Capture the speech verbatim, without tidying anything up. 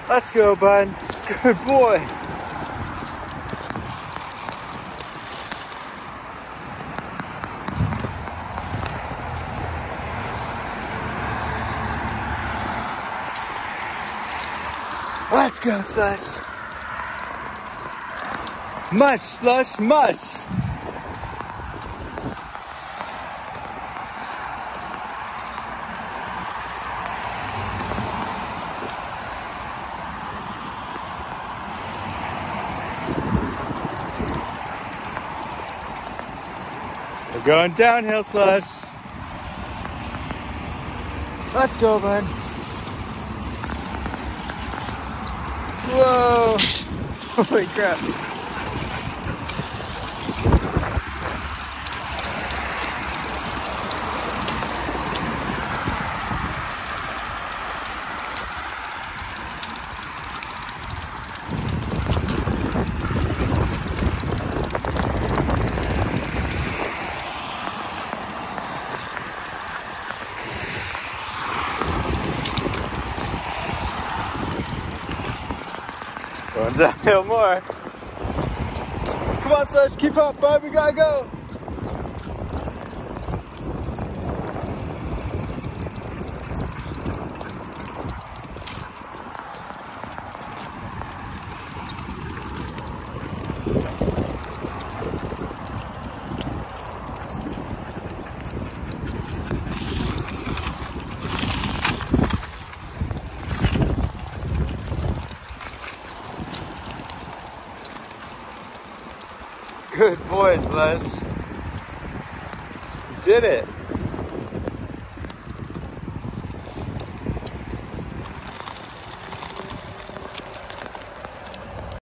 Let's go, bud. Good boy. Let's go, Slush. Mush, Slush, mush. We're going downhill, Slush. Let's go, bud. Whoa! Holy crap. Going downhill more. Come on, Slush, keep up, bud. We gotta go. Good boy, Slush. You did it.